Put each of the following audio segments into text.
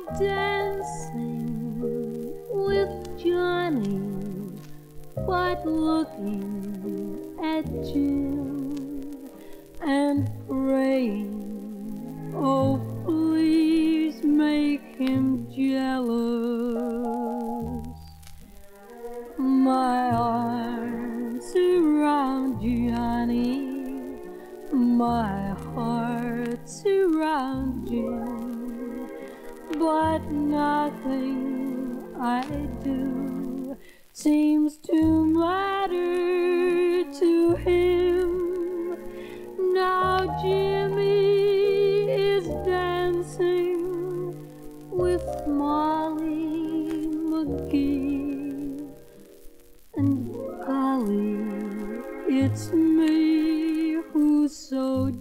dancing with Johnny, but looking at Jim and praying, oh, please make him jealous. My arms around Johnny, my heart's around Jim, but nothing I do seems to matter to him. Now Jimmy is dancing with Molly McGee, and golly, it's me who's so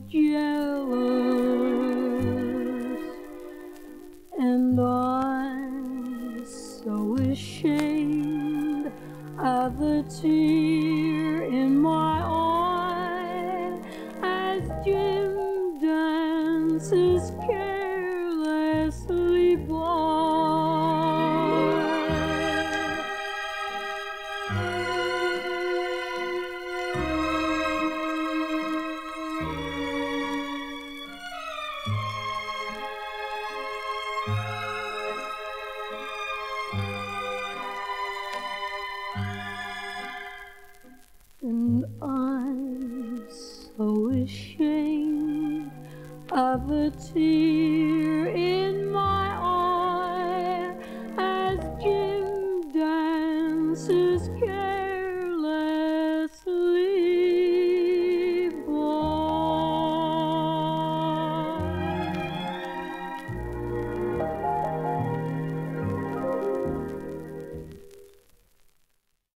jealous. And I'm so ashamed of the tear in my eye as Jim dances carelessly by. And I'm so ashamed of the tear in my